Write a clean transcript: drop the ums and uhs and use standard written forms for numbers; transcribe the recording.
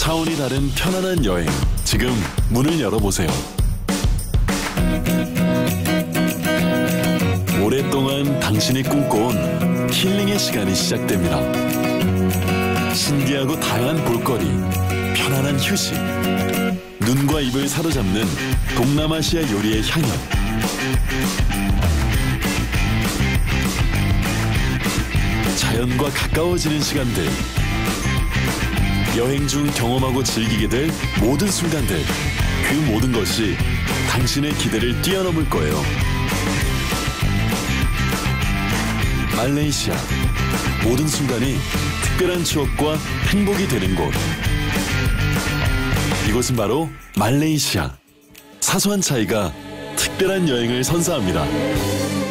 차원이 다른 편안한 여행, 지금 문을 열어보세요. 오랫동안 당신이 꿈꿔온 힐링의 시간이 시작됩니다. 신기하고 다양한 볼거리, 편안한 휴식, 눈과 입을 사로잡는 동남아시아 요리의 향연. 자연과 가까워지는 시간들, 여행 중 경험하고 즐기게 될 모든 순간들, 그 모든 것이 당신의 기대를 뛰어넘을 거예요. 말레이시아, 모든 순간이 특별한 추억과 행복이 되는 곳. 이곳은 바로 말레이시아. 사소한 차이가 특별한 여행을 선사합니다.